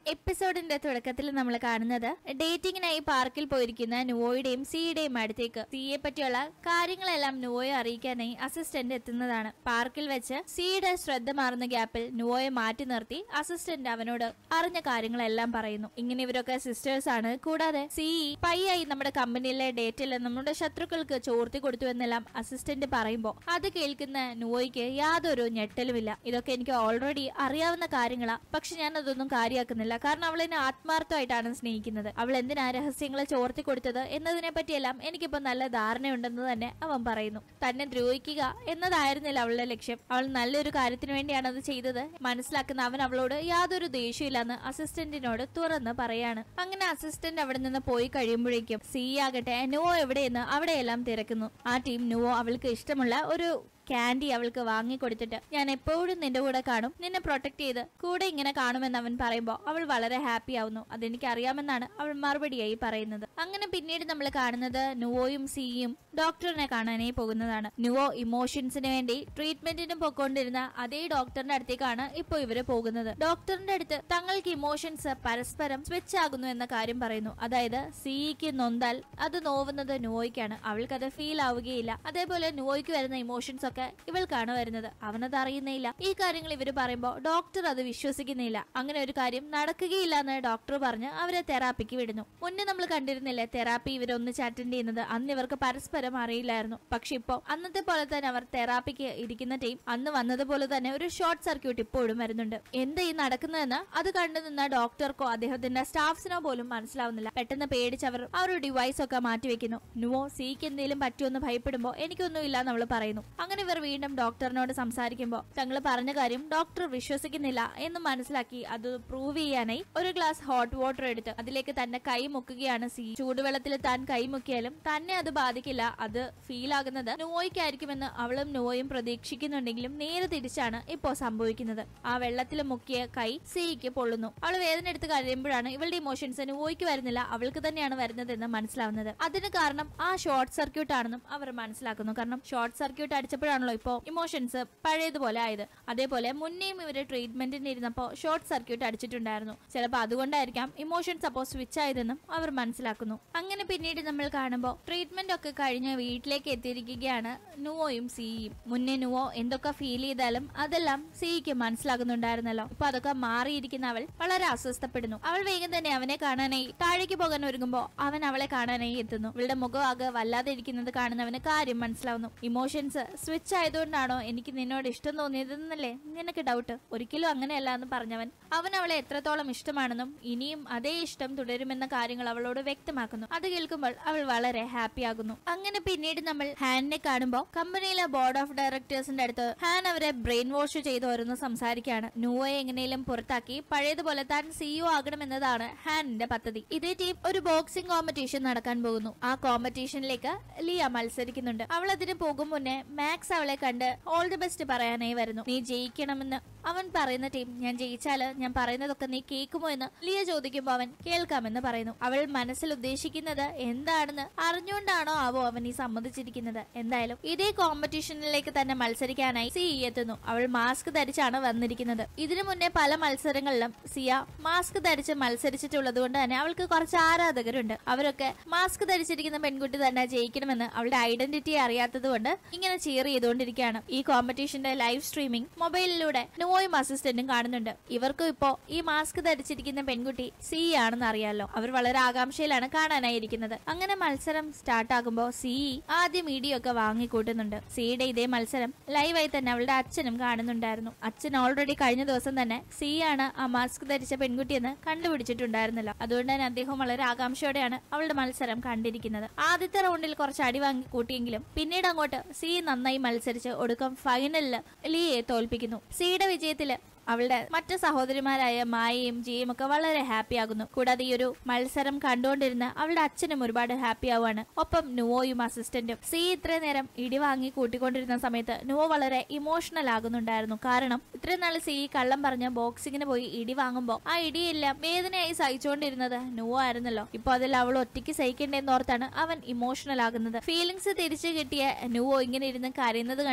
എപ്പിസോഡിന്റെ തുടക്കത്തിൽ നമ്മൾ കാണുന്നത് ഡേറ്റിംഗിനായി പാർക്കിൽ പോയിരിക്കുന്ന നുവോയുടെയും സിയുടെയും അടുത്തേക്ക് സിയെ പറ്റിയുള്ള കാര്യങ്ങളെല്ലാം നുവോയെ അറിയിക്കാനായി അസിസ്റ്റന്റ് എത്തുന്നതാണ്. പാർക്കിൽ വെച്ച് സിയുടെ ശ്രദ്ധ മാറുന്ന ഗ്യാപ്പിൽ നുവോയെ മാറ്റി നിർത്തി അസിസ്റ്റന്റ് അവനോട് അറിഞ്ഞ കാര്യങ്ങളെല്ലാം പറയുന്നു. ഇങ്ങനെ ഇവരൊക്കെ സിസ്റ്റേഴ്സ് ആണ്. കൂടാതെ സി പയ്യായി നമ്മുടെ കമ്പനിയിലെ ഡേറ്റിൽ നമ്മുടെ ശത്രുക്കൾക്ക് ചോർത്തി കൊടുത്തു എന്നെല്ലാം അസിസ്റ്റന്റ് പറയുമ്പോ അത് കേൾക്കുന്ന നുവോയ്ക്ക് യാതൊരു ഞെട്ടലുമില്ല. ഇതൊക്കെ എനിക്ക് ഓൾറെഡി അറിയാവുന്ന കാര്യങ്ങളാ, പക്ഷെ ഞാൻ അതൊന്നും കാര്യമാക്കുന്നില്ല. കാരണം അവൾ എന്നെ ആത്മാർത്ഥമായിട്ടാണ് സ്നേഹിക്കുന്നത്. അവൾ എന്തിനാ രഹസ്യങ്ങളെ ചോർത്തി കൊടുത്തത് എന്നതിനെ പറ്റിയെല്ലാം എനിക്കിപ്പോ നല്ല ധാരണയുണ്ടെന്ന് തന്നെ അവൻ പറയുന്നു. തന്നെ ദ്രോഹിക്കുക എന്നതായിരുന്നില്ല അവളുടെ ലക്ഷ്യം. അവൾ നല്ലൊരു കാര്യത്തിന് വേണ്ടിയാണ് അത് ചെയ്തത് മനസ്സിലാക്കുന്ന അവൻ അവളോട് യാതൊരു ദേഷ്യമില്ലെന്ന് അസിസ്റ്റന്റിനോട് തുറന്ന് പറയാണ്. അങ്ങനെ അസിസ്റ്റന്റ് അവിടെ നിന്ന് പോയി കഴിയുമ്പോഴേക്കും സി ആകട്ടെ നുവോ എവിടെയെന്ന് അവിടെയെല്ലാം തിരക്കുന്നു. ആ ടീം നുവോ അവൾക്ക് ഇഷ്ടമുള്ള ഒരു ക്യാൻഡി അവൾക്ക് വാങ്ങിക്കൊടുത്തിട്ട് ഞാൻ എപ്പോഴും നിന്റെ കൂടെ കാണും, നിന്നെ പ്രൊട്ടക്ട് ചെയ്ത് കൂടെ ഇങ്ങനെ കാണുമെന്ന് അവൻ പറയുമ്പോ അവൾ വളരെ ഹാപ്പി ആവുന്നു. അതെനിക്ക് അറിയാമെന്നാണ് അവൾ മറുപടിയായി പറയുന്നത്. അങ്ങനെ പിന്നീട് നമ്മൾ കാണുന്നത് നുവോയും സിയും ഡോക്ടറിനെ കാണാനായി പോകുന്നതാണ്. നുവോ ഇമോഷൻസിന് വേണ്ടി ട്രീറ്റ്മെന്റിന് പൊക്കൊണ്ടിരുന്ന അതേ ഡോക്ടറിന്റെ അടുത്തേക്കാണ് ഇപ്പൊ ഇവര് പോകുന്നത്. ഡോക്ടറിന്റെ അടുത്ത് തങ്ങൾക്ക് ഇമോഷൻസ് പരസ്പരം സ്വിച്ച് ആകുന്നു എന്ന കാര്യം പറയുന്നു. അതായത് സിക്ക് നൊന്താൽ അത് നോവുന്നത് നുവോയ്ക്കാണ്, അവൾക്കത് ഫീൽ ആവുകയില്ല. അതേപോലെ നുവോയ്ക്ക് വരുന്ന ഇമോഷൻസ് ഇവൾക്കാണ് വരുന്നത്, അവനത് അറിയുന്നില്ല. ഈ കാര്യങ്ങൾ ഇവര് പറയുമ്പോ ഡോക്ടർ അത് വിശ്വസിക്കുന്നില്ല. അങ്ങനെ ഒരു കാര്യം നടക്കുകയില്ല എന്ന് ഡോക്ടർ പറഞ്ഞ് അവരെ തെറാപ്പിക്ക് വിടുന്നു. മുന്നേ നമ്മൾ കണ്ടിരുന്നില്ലേ തെറാപ്പി ഇവരൊന്നിച്ച് അറ്റൻഡ് ചെയ്യുന്നത്? അന്ന് ഇവർക്ക് പരസ്പരം അറിയില്ലായിരുന്നു. പക്ഷെ ഇപ്പോ അന്നത്തെ പോലെ തന്നെ അവർ തെറാപ്പിക്ക് ഇരിക്കുന്ന ടീം അന്ന് വന്നതുപോലെ തന്നെ ഒരു ഷോർട്ട് സർക്യൂട്ട് ഇപ്പോഴും വരുന്നുണ്ട്. എന്താ ഈ നടക്കുന്നതെന്ന് അത് കണ്ടു നിന്ന ഡോക്ടർക്കോ അദ്ദേഹത്തിന്റെ സ്റ്റാഫ്സിനോ പോലും മനസ്സിലാവുന്നില്ല. പെട്ടെന്ന് പേടിച്ച് അവർ ആ ഒരു ഡിവൈസ് ഒക്കെ മാറ്റിവെക്കുന്നു. നുവോ സിക്ക് എന്തെങ്കിലും പറ്റുമെന്ന് ഭയപ്പെടുമ്പോ എനിക്കൊന്നും ഇല്ല നമ്മൾ പറയുന്നു. അങ്ങനെ ഇവർ വീണ്ടും ഡോക്ടറിനോട് സംസാരിക്കുമ്പോൾ തങ്ങൾ പറഞ്ഞ കാര്യം ഡോക്ടർ വിശ്വസിക്കുന്നില്ല എന്ന് മനസ്സിലാക്കി അത് പ്രൂവ് ചെയ്യാനായി ഒരു ഗ്ലാസ് ഹോട്ട് വാട്ടർ എടുത്ത് അതിലേക്ക് തന്നെ കൈ മുക്കുകയാണ് സി. ചൂടുവെള്ളത്തിൽ താൻ കൈ മുക്കിയാലും തന്നെ അത് ബാധിക്കില്ല, അത് ഫീൽ ആകുന്നത് നുവോയ്ക്കായിരിക്കുമെന്ന് അവളും നുവോയും പ്രതീക്ഷിക്കുന്നുണ്ടെങ്കിലും നേരെ തിരിച്ചാണ് ഇപ്പോ സംഭവിക്കുന്നത്. ആ വെള്ളത്തിൽ മുക്കിയ കൈ സിക്ക് പൊള്ളുന്നു. അവൾ വേദന എടുത്ത് കഴിയുമ്പോഴാണ് ഇവളുടെ ഇമോഷൻസ് നുവോയ്ക്ക് വരുന്നില്ല, അവൾക്ക് തന്നെയാണ് വരുന്നതെന്ന് മനസ്സിലാവുന്നത്. അതിന് കാരണം ആ ഷോർട്ട് സർക്യൂട്ട് ആണെന്നും അവർ മനസ്സിലാക്കുന്നു. കാരണം ഷോർട്ട് സർക്യൂട്ട് അടിച്ചപ്പോഴാണല്ലോ ഇപ്പോ ഇമോഷൻസ് പഴയതുപോലെ ആയത്. അതേപോലെ മുന്നേയും ഇവര് ട്രീറ്റ്മെന്റിന് ഇരുന്നപ്പോ ഷോർട്ട് സർക്യൂട്ട് അടിച്ചിട്ടുണ്ടായിരുന്നു. ചിലപ്പോൾ അതുകൊണ്ടായിരിക്കാം ഇമോഷൻസ് അപ്പോ സ്വിച്ച് ആയതെന്നും അവർ മനസ്സിലാക്കുന്നു. അങ്ങനെ പിന്നീട് നമ്മൾ കാണുമ്പോൾ ട്രീറ്റ്മെന്റ് ഒക്കെ കഴിഞ്ഞ് വീട്ടിലേക്ക് എത്തിയിരിക്കുകയാണ് നുവോയും സിയും. മുന്നേ നുവോ എന്തൊക്കെ ഫീൽ ചെയ്താലും അതെല്ലാം സിക്ക് മനസ്സിലാകുന്നുണ്ടായിരുന്നല്ലോ. ഇപ്പൊ അതൊക്കെ മാറിയിരിക്കുന്ന അവൾ വളരെ അസ്വസ്ഥപ്പെടുന്നു. അവൾ വേഗം തന്നെ അവനെ കാണാനായി താഴേക്ക് പോകാൻ ഒരുങ്ങുമ്പോ അവൻ അവളെ കാണാനായി എത്തുന്നു. ഇവളുടെ മുഖം ആകെ വല്ലാതെ ഇരിക്കുന്നത് കാണുന്നവന് കാര്യം മനസ്സിലാവുന്നു. ഇമോഷൻസ് സ്വിച്ച് ആയതുകൊണ്ടാണോ എനിക്ക് നിന്നോട് ഇഷ്ടം തോന്നിയതെന്നല്ലേ നിനക്ക് ഡൗട്ട്? ഒരിക്കലും അങ്ങനെയല്ല എന്ന് പറഞ്ഞവൻ അവൻ അവളെ എത്രത്തോളം ഇഷ്ടമാണെന്നും ഇനിയും അതേ ഇഷ്ടം തുടരുമെന്ന കാര്യങ്ങൾ അവളോട് വ്യക്തമാക്കുന്നു. അത് കേൾക്കുമ്പോൾ അവൾ വളരെ ഹാപ്പി ആകുന്നു. അങ്ങനെ പിന്നീട് നമ്മൾ ഹാനിനെ കാണുമ്പോൾ കമ്പനിയിലെ ബോർഡ് ഓഫ് ഡയറക്ടേഴ്സിന്റെ അടുത്ത് ഹാൻ അവരെ ബ്രെയിൻ വാഷ് ചെയ്ത് ഓരോന്ന് സംസാരിക്കുകയാണ്. നുവോയെ എങ്ങനെയും പുറത്താക്കി പഴയതുപോലെ താൻ സിഇഒ ആകണമെന്നതാണ് ഹാനിന്റെ പദ്ധതി. ഇതേ ടീം ഒരു ബോക്സിംഗ് കോമ്പറ്റീഷൻ നടക്കാൻ പോകുന്നു. ആ കോമ്പറ്റീഷനിലേക്ക് ലിയ മത്സരിക്കുന്നുണ്ട്. അവൾ അതിന് പോകും മുന്നേ മാക്സ് അവളെ കണ്ട് ഓൾ ദി ബെസ്റ്റ് പറയാനായി വരുന്നു. നീ ജയിക്കണമെന്ന് അവൻ പറയുന്ന ടീം ഞാൻ ജയിച്ചാല് ഞാൻ പറയുന്നതൊക്കെ നീ കേൾക്കുമോ എന്ന് ലിയ ചോദിക്കുമ്പോൾ അവൻ കേൾക്കാമെന്ന് പറയുന്നു. അവൾ മനസ്സിൽ ഉദ്ദേശിക്കുന്നത് എന്താണെന്ന് അറിഞ്ഞുകൊണ്ടാണോ ആവോ അവൻ ഈ സമ്മതിച്ചിരിക്കുന്നത്. എന്തായാലും ഇതേ കോമ്പറ്റീഷനിലേക്ക് തന്നെ മത്സരിക്കാനായി സി എത്തുന്നു. അവൾ മാസ്ക് ധരിച്ചാണ് വന്നിരിക്കുന്നത്. ഇതിനു മുന്നേ പല മത്സരങ്ങളിലും സിയ മാസ്ക് ധരിച്ച് മത്സരിച്ചിട്ടുള്ളത് കൊണ്ട് തന്നെ അവൾക്ക് കുറച്ച് ആരാധകരുണ്ട്. അവരൊക്കെ മാസ്ക് ധരിച്ചിരിക്കുന്ന പെൺകുട്ടി തന്നെ ജയിക്കണമെന്ന് അവളുടെ ഐഡന്റിറ്റി അറിയാത്തത് കൊണ്ട് ഇങ്ങനെ ചിയർ ചെയ്തുകൊണ്ടിരിക്കുകയാണ്. ഈ കോമ്പറ്റീഷന്റെ ലൈവ് സ്ട്രീമിംഗ് മൊബൈലിലൂടെ നുവോയും അസിസ്റ്റന്റും കാണുന്നുണ്ട്. ഇവർക്കും ഇപ്പോ ഈ മാസ്ക് ധരിച്ചിരിക്കുന്ന പെൺകുട്ടി സി ആണെന്ന് അറിയാലോ. അവർ വളരെ ആകാംക്ഷയിലാണ് കാണാനായിരിക്കുന്നത്. അങ്ങനെ മത്സരം സ്റ്റാർട്ട് ആകുമ്പോൾ സി ആദ്യം ഇടിയൊക്കെ വാങ്ങിക്കൂട്ടുന്നുണ്ട്. സിയുടെ ഇതേ മത്സരം ലൈവായി തന്നെ അവളുടെ അച്ഛനും കാണുന്നുണ്ടായിരുന്നു. അച്ഛൻ ഓൾറെഡി കഴിഞ്ഞ ദിവസം തന്നെ സി ആണ് ആ മാസ്ക് ധരിച്ച പെൺകുട്ടിയെന്ന് കണ്ടുപിടിച്ചിട്ടുണ്ടായിരുന്നല്ലോ. അതുകൊണ്ട് തന്നെ അദ്ദേഹം വളരെ ആകാംക്ഷയോടെയാണ് അവളുടെ മത്സരം കണ്ടിരിക്കുന്നത്. ആദ്യത്തെ റൗണ്ടിൽ കുറച്ച് അടി വാങ്ങി കൂട്ടിയെങ്കിലും പിന്നീട് അങ്ങോട്ട് സി നന്നായി മത്സരിച്ച് ഒടുക്കം ഫൈനലില് ലിയെ തോൽപ്പിക്കുന്നു. സിയുടെ വിജയത്തില് അവളുടെ മറ്റു സഹോദരിമാരായ മായയും ജിയും ഒക്കെ വളരെ ഹാപ്പി ആകുന്നു. കൂടാതെ ഈ ഒരു മത്സരം കണ്ടുകൊണ്ടിരുന്ന അവളുടെ അച്ഛനും ഒരുപാട് ഹാപ്പി ആവുകയാണ്. ഒപ്പം നുവോയും അസിസ്റ്റന്റും. സി ഇത്രയും നേരം ഇടി വാങ്ങി കൂട്ടിക്കൊണ്ടിരുന്ന സമയത്ത് നുവോ വളരെ ഇമോഷണൽ ആകുന്നുണ്ടായിരുന്നു. കാരണം ഇത്രയും നാൾ സി കള്ളം പറഞ്ഞ് ബോക്സിങ്ങിന് പോയി ഇടി വാങ്ങുമ്പോൾ ആ ഇടിയെല്ലാം വേദനയായി സഹിച്ചുകൊണ്ടിരുന്നത് നുവോ ആയിരുന്നല്ലോ. ഇപ്പൊ അതിൽ അവൾ ഒറ്റയ്ക്ക് സഹിക്കേണ്ടെന്നോർത്താണ് അവൻ ഇമോഷണൽ ആകുന്നത്. ഫീലിങ്സ് തിരിച്ചു കിട്ടിയ നുവോ ഇങ്ങനെ ഇരുന്ന് കരയുന്നത് കണ്ട്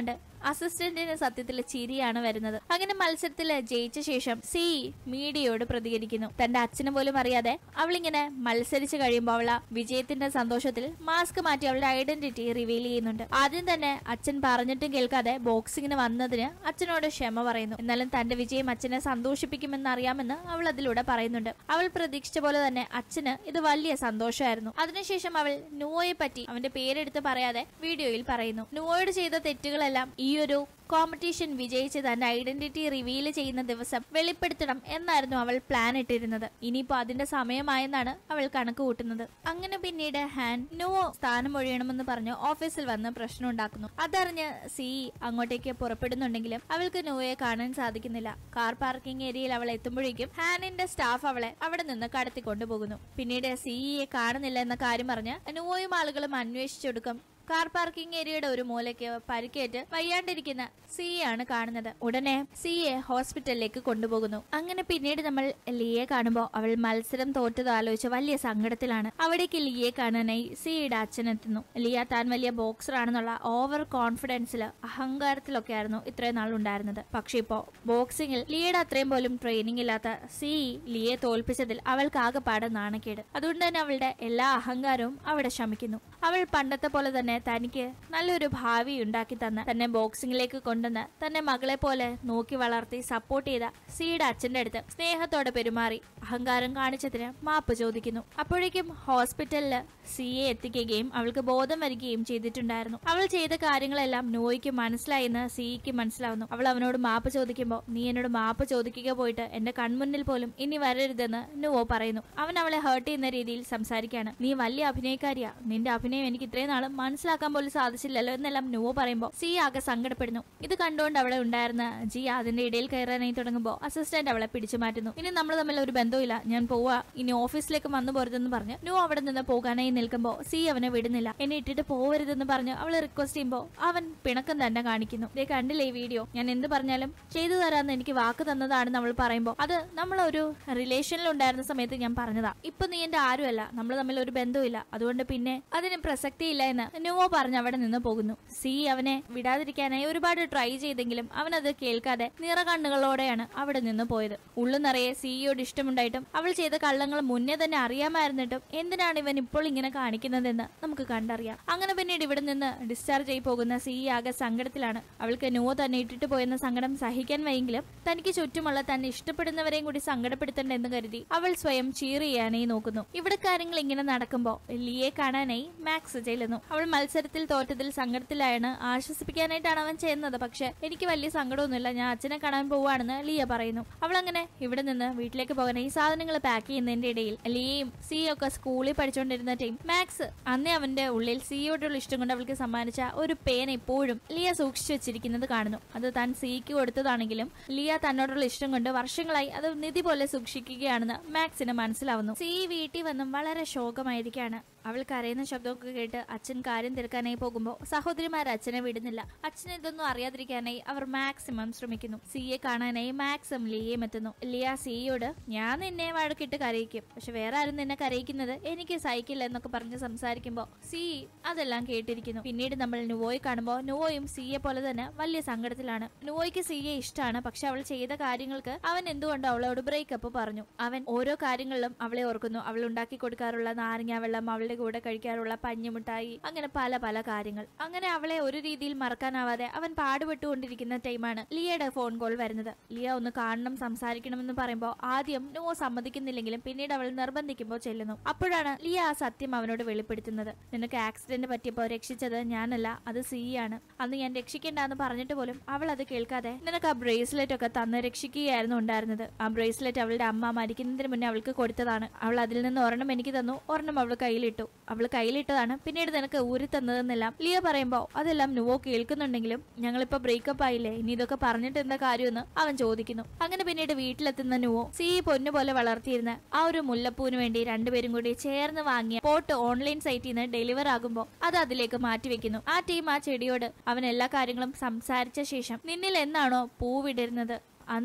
അസിസ്റ്റന്റിന് സത്യത്തിൽ ചിരിയാണ് വരുന്നത്. അങ്ങനെ മത്സരത്തിൽ ജയിച്ച ശേഷം സി മീഡിയയോട് പ്രതികരിക്കുന്നു. തന്റെ അച്ഛനെ പോലും അറിയാതെ അവളിങ്ങനെ മത്സരിച്ച് കഴിയുമ്പോൾ അവൾ വിജയത്തിന്റെ സന്തോഷത്തിൽ മാസ്ക് മാറ്റി അവളുടെ ഐഡന്റിറ്റി റിവീൽ ചെയ്യുന്നുണ്ട്. ആദ്യം തന്നെ അച്ഛൻ പറഞ്ഞിട്ടും കേൾക്കാതെ ബോക്സിങ്ങിന് വന്നതിന് അച്ഛനോട് ക്ഷമ പറയുന്നു. എന്നാലും തന്റെ വിജയം അച്ഛനെ സന്തോഷിപ്പിക്കുമെന്ന് അറിയാമെന്ന് അവൾ അതിലൂടെ പറയുന്നുണ്ട്. അവൾ പ്രതീക്ഷിച്ച പോലെ തന്നെ അച്ഛന് ഇത് വലിയ സന്തോഷമായിരുന്നു. അതിനുശേഷം അവൾ നുവോയെ പറ്റി അവന്റെ പേരെടുത്ത് പറയാതെ വീഡിയോയിൽ പറയുന്നു. നുവോയോട് ചെയ്ത തെറ്റുകളെല്ലാം ഈ ഒരു കോമ്പറ്റീഷൻ വിജയിച്ച് തന്റെ ഐഡന്റിറ്റി റിവീൽ ചെയ്യുന്ന ദിവസം വെളിപ്പെടുത്തണം എന്നായിരുന്നു അവൾ പ്ലാൻ ഇട്ടിരുന്നത്. ഇനിയിപ്പോ അതിന്റെ സമയമായെന്നാണ് അവൾ കണക്ക് കൂട്ടുന്നത്. അങ്ങനെ പിന്നീട് ഹാൻ നുവോ സ്ഥാനം ഒഴിയണമെന്ന് പറഞ്ഞ് ഓഫീസിൽ വന്ന് പ്രശ്നം ഉണ്ടാക്കുന്നു. അതറിഞ്ഞ് സി അങ്ങോട്ടേക്ക് പുറപ്പെടുന്നുണ്ടെങ്കിലും അവൾക്ക് നുവോയെ കാണാൻ സാധിക്കുന്നില്ല. കാർ പാർക്കിംഗ് ഏരിയയിൽ അവൾ എത്തുമ്പോഴേക്കും ഹാനിന്റെ സ്റ്റാഫ് അവളെ അവിടെ നിന്ന് കടത്തിക്കൊണ്ടുപോകുന്നു. പിന്നീട് സിയെ കാണുന്നില്ല എന്ന കാര്യം പറഞ്ഞ് നുവോയും ആളുകളും അന്വേഷിച്ചെടുക്കും. കാർ പാർക്കിംഗ് ഏരിയയുടെ ഒരു മൂലയ്ക്ക് പരിക്കേറ്റ് വയ്യാണ്ടിരിക്കുന്ന സിയെയാണ് കാണുന്നത്. ഉടനെ സിയെ ഹോസ്പിറ്റലിലേക്ക് കൊണ്ടുപോകുന്നു. അങ്ങനെ പിന്നീട് നമ്മൾ ലിയെ കാണുമ്പോൾ അവൾ മത്സരം തോറ്റത് ആലോചിച്ച് വലിയ സങ്കടത്തിലാണ്. അവിടേക്ക് ലിയെ കാണാനായി സിയുടെ അച്ഛനെത്തുന്നു. ലിയ താൻ വലിയ ബോക്സർ ആണെന്നുള്ള ഓവർ കോൺഫിഡൻസില് അഹങ്കാരത്തിലൊക്കെ ആയിരുന്നു ഇത്രയും നാൾ ഉണ്ടായിരുന്നത്. പക്ഷെ ഇപ്പോ ബോക്സിംഗിൽ ലിയയുടെ അത്രയും പോലും ട്രെയിനിങ് ഇല്ലാത്ത സി ലിയെ തോൽപ്പിച്ചതിൽ അവൾക്ക് ആകെപ്പാടെ നാണക്കേട്. അതുകൊണ്ട് തന്നെ അവളുടെ എല്ലാ അഹങ്കാരവും അവിടെ ശമിക്കുന്നു. അവൾ പണ്ടത്തെ പോലെ തന്നെ തനിക്ക് നല്ലൊരു ഭാവി ഉണ്ടാക്കി തന്ന തന്നെ ബോക്സിംഗിലേക്ക് കൊണ്ടുവന്ന് തന്നെ മകളെ പോലെ നോക്കി വളർത്തി സപ്പോർട്ട് ചെയ്ത സിയുടെ അച്ഛന്റെ അടുത്ത് സ്നേഹത്തോടെ പെരുമാറി അഹങ്കാരം കാണിച്ചതിന് മാപ്പ് ചോദിക്കുന്നു. അപ്പോഴേക്കും ഹോസ്പിറ്റലില് സിയെ എത്തിക്കുകയും അവൾക്ക് ബോധം വരികയും ചെയ്തിട്ടുണ്ടായിരുന്നു. അവൾ ചെയ്ത കാര്യങ്ങളെല്ലാം നോയ്ക്ക് മനസ്സിലായെന്ന് സിക്ക് മനസ്സിലാവുന്നു. അവൾ അവനോട് മാപ്പ് ചോദിക്കുമ്പോൾ നീ എന്നോട് മാപ്പ് ചോദിക്കുക പോയിട്ട് എന്റെ കൺമുന്നിൽ പോലും ഇനി വരരുതെന്ന് നുവോ പറയുന്നു. അവൻ അവളെ ഹേർട്ട് ചെയ്യുന്ന രീതിയിൽ സംസാരിക്കുകയാണ്. നീ വലിയ അഭിനയക്കാരിയാ, നിന്റെ അഭിനയം എനിക്ക് ഇത്രയും നാളും മനസ്സിലാക്കാൻ പോലും സാധിച്ചില്ലല്ലോ എന്നെല്ലാം നുവോ പറയുമ്പോൾ സി ആകെ സങ്കടപ്പെടുന്നു. ഇത് കണ്ടുകൊണ്ട് അവളെ ഉണ്ടായിരുന്ന ജിയ അതിന്റെ ഇടയിൽ കയറാനായി തുടങ്ങുമ്പോൾ അസിസ്റ്റന്റ് അവളെ പിടിച്ചു മാറ്റുന്നു. ഇനി നമ്മൾ തമ്മിൽ ഒരു ബന്ധമില്ല, ഞാൻ പോവാ, ഇനി ഓഫീസിലേക്ക് വന്നു പോരുതെന്ന് പറഞ്ഞ് നുവോ അവിടെ നിന്ന് പോകാനായി നിൽക്കുമ്പോൾ സി അവനെ വിടുന്നില്ല. എന്നെ ഇട്ടിട്ട് പോവരുതെന്ന് പറഞ്ഞ് അവളെ റിക്വസ്റ്റ് ചെയ്യുമ്പോൾ അവൻ പിണക്കം തന്നെ കാണിക്കുന്നു. ഇതേ കണ്ടില്ലേ ഈ വീഡിയോ, ഞാൻ എന്ത് പറഞ്ഞാലും ചെയ്തു തരാമെന്ന് എനിക്ക് വാക്ക് തന്നതാണെന്ന് അവൾ പറയുമ്പോൾ അത് നമ്മളൊരു റിലേഷനിൽ ഉണ്ടായിരുന്ന സമയത്ത് ഞാൻ പറഞ്ഞതാ, ഇപ്പൊ നീ എന്റെ ആരുമല്ല, നമ്മൾ തമ്മിൽ ഒരു ബന്ധമില്ല, അതുകൊണ്ട് പിന്നെ അതിന് പ്രസക്തിയില്ല എന്ന് നുവോ പറഞ്ഞ് അവിടെ നിന്ന് പോകുന്നു. സി അവനെ വിടാതിരിക്കാനായി ഒരുപാട് ട്രൈ ചെയ്തെങ്കിലും അവനത് കേൾക്കാതെ നിറകണ്ണുകളോടെയാണ് അവിടെ നിന്ന് പോയത്. ഉള്ളു നിറയെ സിയോട് ഇഷ്ടമുണ്ടായിട്ടും അവൾ ചെയ്ത കള്ളങ്ങൾ മുന്നേ തന്നെ അറിയാമായിരുന്നിട്ടും എന്തിനാണ് ഇവൻ ഇപ്പോൾ ഇങ്ങനെ കാണിക്കുന്നതെന്ന് നമുക്ക് കണ്ടറിയാം. അങ്ങനെ പിന്നീട് ഇവിടെ നിന്ന് ഡിസ്ചാർജ് ആയി പോകുന്ന സി ആകെ സങ്കടത്തിലാണ്. അവൾക്ക് നുവോ തന്നെ ഇട്ടിട്ട് പോയെന്ന സങ്കടം സഹിക്കാൻ വയ്യെങ്കിലും തനിക്ക് ചുറ്റുമുള്ള തന്നെ ഇഷ്ടപ്പെടുന്നവരെയും കൂടി സങ്കടപ്പെടുത്തണ്ടെന്ന് കരുതി അവൾ സ്വയം ചീർ ചെയ്യാനായി നോക്കുന്നു. ഇവിടെ കാര്യങ്ങൾ ഇങ്ങനെ നടക്കുമ്പോൾ ലിയെ കാണാനായി മാക്സ് ചെല്ലുന്നു. അവൾ മത്സരത്തിൽ തോറ്റതിൽ സങ്കടത്തിലായാണ്, ആശ്വസിപ്പിക്കാനായിട്ടാണ് അവൻ ചെയ്യുന്നത്. പക്ഷെ എനിക്ക് വലിയ സങ്കടമൊന്നുമില്ല, ഞാൻ അച്ഛനെ കാണാൻ പോവാണെന്ന് ലിയ പറയുന്നു. അവൾ അങ്ങനെ ഇവിടെ നിന്ന് വീട്ടിലേക്ക് പോകാനായി സാധനങ്ങൾ പാക്ക് ചെയ്യുന്നതിന്റെ ഇടയിൽ ലിയയും സിയും ഒക്കെ സ്കൂളിൽ പഠിച്ചുകൊണ്ടിരുന്ന ടൈം മാക്സ് അന്നേ അവന്റെ ഉള്ളിൽ സിയോടുള്ള ഇഷ്ടം കൊണ്ട് അവൾക്ക് സമ്മാനിച്ച ഒരു പേന ഇപ്പോഴും ലിയ സൂക്ഷിച്ചു വെച്ചിരിക്കുന്നത് കാണുന്നു. അത് താൻ സിക്ക് കൊടുത്തതാണെങ്കിലും ലിയ തന്നോടുള്ള ഇഷ്ടം കൊണ്ട് വർഷങ്ങളായി അത് നിധി പോലെ സൂക്ഷിക്കുകയാണെന്ന് മാക്സിന് മനസ്സിലാവുന്നു. സി വീട്ടിൽ വന്നും വളരെ ശോകമായിരിക്കാണ്. അവൾ കരയുന്ന ശബ്ദമൊക്കെ കേട്ട് അച്ഛൻ കാര്യം തീർക്കാനായി പോകുമ്പോൾ സഹോദരിമാർ അച്ഛനെ വിടുന്നില്ല. അച്ഛനെ ഇതൊന്നും അറിയാതിരിക്കാനായി അവർ മാക്സിമം ശ്രമിക്കുന്നു. സിയെ കാണാനായി മാക്സും ലിയയും എത്തുന്നു. ലിയ സിയോട് ഞാൻ നിന്നെ വഴക്കിട്ട് കരയിക്കും, പക്ഷെ വേറെ ആരും നിന്നെ കരയിക്കുന്നത് എനിക്ക് സഹിക്കില്ല എന്നൊക്കെ പറഞ്ഞ് സംസാരിക്കുമ്പോൾ സി അതെല്ലാം കേട്ടിരിക്കുന്നു. പിന്നീട് നമ്മൾ നുവോയെ കാണുമ്പോൾ നുവോയും സിയെ പോലെ തന്നെ വലിയ സങ്കടത്തിലാണ്. നുവോയ്ക്ക് സിയെ ഇഷ്ടമാണ്, പക്ഷെ അവൾ ചെയ്ത കാര്യങ്ങൾക്ക് അവൻ എന്തുകൊണ്ടോ അവളോട് ബ്രേക്കപ്പ് പറഞ്ഞു. അവൻ ഓരോ കാര്യങ്ങളിലും അവളെ ഓർക്കുന്നു. അവൾ ഉണ്ടാക്കി കൊടുക്കാറുള്ള നാരങ്ങ വെള്ളം, അവളുടെ കൂടെ കഴിക്കാറുള്ള പഞ്ഞിമുട്ടായി, അങ്ങനെ പല പല കാര്യങ്ങൾ. അങ്ങനെ അവളെ ഒരു രീതിയിൽ മറക്കാനാവാതെ അവൻ പാടുപെട്ടുകൊണ്ടിരിക്കുന്ന ടൈമാണ് ലിയയുടെ ഫോൺ കോൾ വരുന്നത്. ലിയ ഒന്ന് കാണണം, സംസാരിക്കണമെന്ന് പറയുമ്പോൾ ആദ്യം നുവോ സമ്മതിക്കുന്നില്ലെങ്കിലും പിന്നീട് അവൾ നിർബന്ധിക്കുമ്പോൾ ചെല്ലുന്നു. അപ്പോഴാണ് ലിയ ആ സത്യം അവനോട് വെളിപ്പെടുത്തുന്നത്. നിനക്ക് ആക്സിഡന്റ് പറ്റിയപ്പോൾ രക്ഷിച്ചത് ഞാനല്ല, അത് സിയാണ്. അന്ന് ഞാൻ രക്ഷിക്കേണ്ടെന്ന് പറഞ്ഞിട്ട് പോലും അവൾ അത് കേൾക്കാതെ നിനക്ക് ആ ബ്രേസ്ലെറ്റ് ഒക്കെ തന്ന് രക്ഷിക്കുകയായിരുന്നു ഉണ്ടായിരുന്നത്. ആ ബ്രേസ്ലെറ്റ് അവളുടെ അമ്മ മരിക്കുന്നതിന് മുന്നേ അവൾക്ക് കൊടുത്തതാണ്. അവൾ അതിൽ നിന്ന് ഒരെണ്ണം എനിക്ക് തന്നു, ഒരെണ്ണം അവൾ കയ്യിലിട്ടു. അവൾ കയ്യിലിട്ടതാണ് പിന്നീട് നിനക്ക് ഊരി തന്നതെന്നെല്ലാം ലിയ പറയുമ്പോൾ അതെല്ലാം നുവോ കേൾക്കുന്നുണ്ടെങ്കിലും ഞങ്ങളിപ്പോ ബ്രേക്കപ്പ് ആയില്ലേ, ഇനി ഇതൊക്കെ പറഞ്ഞിട്ട് എന്താ കാര്യമെന്ന് അവൻ ചോദിക്കുന്നു. അങ്ങനെ പിന്നീട് വീട്ടിലെത്തുന്ന നുവോ സി പൊന്നുപോലെ വളർത്തിയിരുന്ന ആ ഒരു മുല്ലപ്പൂവിന് വേണ്ടി രണ്ടുപേരും കൂടി ചേർന്ന് വാങ്ങിയ പോട്ട് ഓൺലൈൻ സൈറ്റിൽ നിന്ന് ഡെലിവർ ആകുമ്പോൾ അത് അതിലേക്ക് മാറ്റിവെക്കുന്നു. ആ ടീം ആ ചെടിയോട് അവൻ എല്ലാ കാര്യങ്ങളും സംസാരിച്ച ശേഷം നിന്നിൽ എന്നാണോ പൂവിടരുന്നത് അന്ന്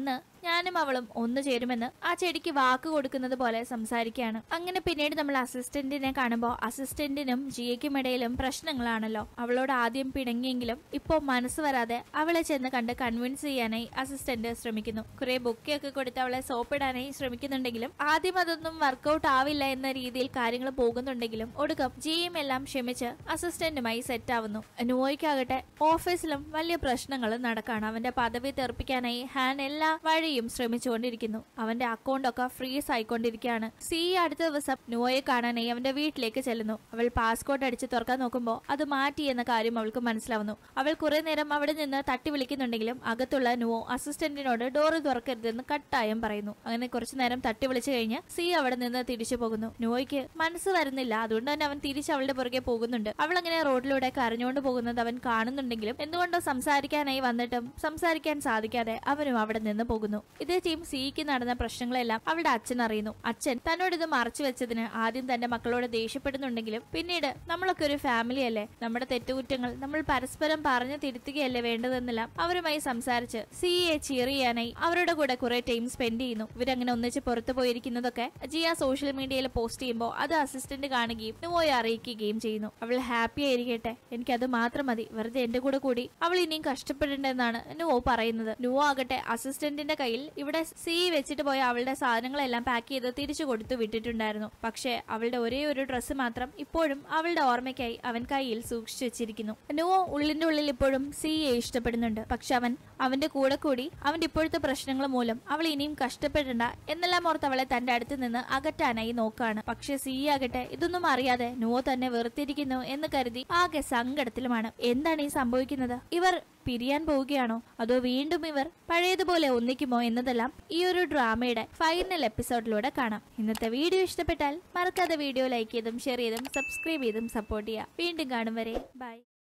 ഞാനും അവളും ഒന്നു ചേരുമെന്ന് ആ ചെടിക്ക് വാക്ക് കൊടുക്കുന്നത് പോലെ സംസാരിക്കുകയാണ്. അങ്ങനെ പിന്നീട് നമ്മൾ അസിസ്റ്റന്റിനെ കാണുമ്പോൾ അസിസ്റ്റന്റിനും ജിയയ്ക്കും ഇടയിലും പ്രശ്നങ്ങളാണല്ലോ. അവളോട് ആദ്യം പിണങ്ങിയെങ്കിലും ഇപ്പോ മനസ്സ് വരാതെ അവളെ ചെന്ന് കണ്ട് കൺവിൻസ് ചെയ്യാനായി അസിസ്റ്റന്റ് ശ്രമിക്കുന്നു. കുറെ ബുക്കൊക്കെ കൊടുത്ത് അവളെ സോപ്പിടാനായി ശ്രമിക്കുന്നുണ്ടെങ്കിലും ആദ്യം അതൊന്നും വർക്കൗട്ട് ആവില്ല എന്ന രീതിയിൽ കാര്യങ്ങൾ പോകുന്നുണ്ടെങ്കിലും ഒടുക്കം ജിയും എല്ലാം ക്ഷമിച്ച് അസിസ്റ്റന്റുമായി സെറ്റ് ആവുന്നു. നുവോയ്ക്കാകട്ടെ ഓഫീസിലും വലിയ പ്രശ്നങ്ങൾ നടക്കാണ്. അവന്റെ പദവി തെറിപ്പിക്കാനായി ഹാൻ എല്ലാ വഴിയും ശ്രമിച്ചുകൊണ്ടിരിക്കുന്നു. അവന്റെ അക്കൗണ്ട് ഒക്കെ ഫ്രീസ് ആയിക്കൊണ്ടിരിക്കുകയാണ്. സി അടുത്ത ദിവസം നുവോയെ കാണാനായി അവന്റെ വീട്ടിലേക്ക് ചെല്ലുന്നു. അവൾ പാസ്പോർട്ട് അടിച്ച് തുറക്കാൻ നോക്കുമ്പോൾ അത് മാറ്റി എന്ന കാര്യം അവൾക്ക് മനസ്സിലാവുന്നു. അവൾ കുറെ നേരം അവിടെ നിന്ന് തട്ടി വിളിക്കുന്നുണ്ടെങ്കിലും അകത്തുള്ള നുവോ അസിസ്റ്റന്റിനോട് ഡോറ് തുറക്കരുതെന്ന് കട്ടായം പറയുന്നു. അങ്ങനെ കുറച്ചു നേരം തട്ടി വിളിച്ചു കഴിഞ്ഞ് സി അവിടെ നിന്ന് തിരിച്ചു പോകുന്നു. നുവോയ്ക്ക് മനസ്സ് വരുന്നില്ല. അതുകൊണ്ട് തന്നെ അവൻ തിരിച്ച് അവളുടെ പുറകെ പോകുന്നുണ്ട്. അവൾ അങ്ങനെ റോഡിലൂടെ കരഞ്ഞുകൊണ്ട് പോകുന്നത് അവൻ കാണുന്നുണ്ടെങ്കിലും എന്തുകൊണ്ടോ സംസാരിക്കാനായി വന്നിട്ടും സംസാരിക്കാൻ സാധിക്കാതെ അവനും അവിടെ നിന്ന് പോകുന്നു. ഇതേ ടീം സിക്ക് നടന്ന പ്രശ്നങ്ങളെല്ലാം അവളുടെ അച്ഛൻ അറിയുന്നു. അച്ഛൻ തന്നോട് ഇത് മറച്ചു വെച്ചതിന് ആദ്യം തന്റെ മക്കളോട് ദേഷ്യപ്പെടുന്നുണ്ടെങ്കിലും പിന്നീട് നമ്മളൊക്കെ ഒരു ഫാമിലി അല്ലേ, നമ്മുടെ തെറ്റുകുറ്റങ്ങൾ നമ്മൾ പരസ്പരം പറഞ്ഞു തിരുത്തുകയല്ലേ വേണ്ടതെന്നെല്ലാം അവരുമായി സംസാരിച്ച് സിയെ ചിയർ ചെയ്യാനായി അവരുടെ കൂടെ കുറെ ടൈം സ്പെൻഡ് ചെയ്യുന്നു. ഇവരങ്ങനെ ഒന്നിച്ച് പുറത്തു പോയിരിക്കുന്നതൊക്കെ ജിയ സോഷ്യൽ മീഡിയയിൽ പോസ്റ്റ് ചെയ്യുമ്പോൾ അത് അസിസ്റ്റന്റ് കാണുകയും നുവോയെ അറിയിക്കുകയും ചെയ്യുന്നു. അവൾ ഹാപ്പി ആയിരിക്കട്ടെ, എനിക്കത് മാത്രം മതി, വെറുതെ എന്റെ കൂടെ കൂടി അവൾ ഇനിയും കഷ്ടപ്പെടേണ്ടെന്നാണ് നുവോ പറയുന്നത്. നുവോ ആകട്ടെ അസിസ്റ്റന്റിന്റെ കയ്യിൽ ഇവിടെ സി വെച്ചിട്ട് പോയ അവളുടെ സാധനങ്ങളെല്ലാം പാക്ക് ചെയ്ത് തിരിച്ചു കൊടുത്തു വിട്ടിട്ടുണ്ടായിരുന്നു. പക്ഷേ അവളുടെ ഒരേ ഒരു ഡ്രസ്സ് മാത്രം ഇപ്പോഴും അവളുടെ ഓർമ്മയ്ക്കായി അവൻ കയ്യിൽ സൂക്ഷിച്ചു വെച്ചിരിക്കുന്നു. നുവോ ഉള്ളിന്റെ ഉള്ളിൽ ഇപ്പോഴും സിയെ ഇഷ്ടപ്പെടുന്നുണ്ട്. പക്ഷെ അവന്റെ കൂടെ കൂടി അവന്റെ ഇപ്പോഴത്തെ പ്രശ്നങ്ങൾ മൂലം അവൾ ഇനിയും കഷ്ടപ്പെടേണ്ട എന്നെല്ലാം ഓർത്ത് അവളെ തന്റെ അടുത്ത് നിന്ന് അകറ്റാനായി നോക്കാണ്. പക്ഷെ സി ആകട്ടെ ഇതൊന്നും അറിയാതെ നുവോ തന്നെ വെറുത്തിരിക്കുന്നു എന്ന് കരുതി ആകെ സങ്കടത്തിലുമാണ്. എന്താണ് ഈ സംഭവിക്കുന്നത്? ഇവർ പിരിയാൻ പോവുകയാണോ അതോ വീണ്ടും ഇവർ പഴയതുപോലെ ഒന്നിക്കുമോ എന്നതെല്ലാം ഈ ഒരു ഡ്രാമയുടെ ഫൈനൽ എപ്പിസോഡിലൂടെ കാണാം. ഇന്നത്തെ വീഡിയോ ഇഷ്ടപ്പെട്ടാൽ മറക്കാതെ വീഡിയോ ലൈക്ക് ചെയ്തും ഷെയർ ചെയ്തും സബ്സ്ക്രൈബ് ചെയ്തും സപ്പോർട്ട് ചെയ്യുക. വീണ്ടും കാണും വരെ ബൈ.